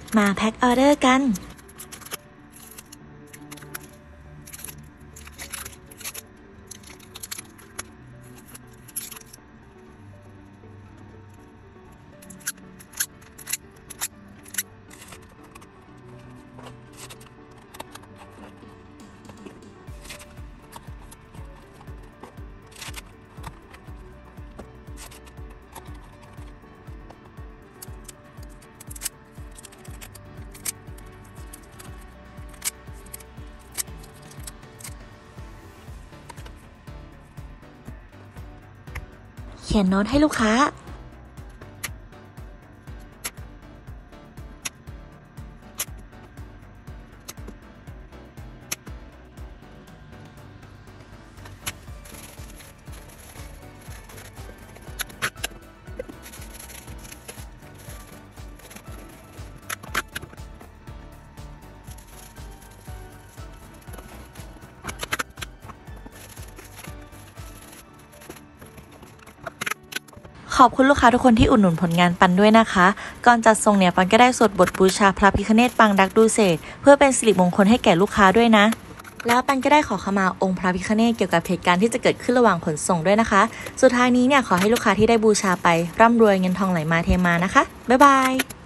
มาแพ็คออเดอร์กันเขียนโน้ตให้ลูกค้าขอบคุณลูกค้าทุกคนที่อุดหนุนผลงานปันด้วยนะคะก่อนจัดส่งเนี่ยปันก็ได้สวดบทบูชาพระพิฆเนศปางดักดูเศษเพื่อเป็นสิริมงคลให้แก่ลูกค้าด้วยนะแล้วปันก็ได้ขอขมาองค์พระพิฆเนศเกี่ยวกับเหตุการณ์ที่จะเกิดขึ้นระหว่างขนส่งด้วยนะคะสุดท้ายนี้เนี่ยขอให้ลูกค้าที่ได้บูชาไปร่ำรวยเงินทองไหลมาเทมานะคะบ๊ายบาย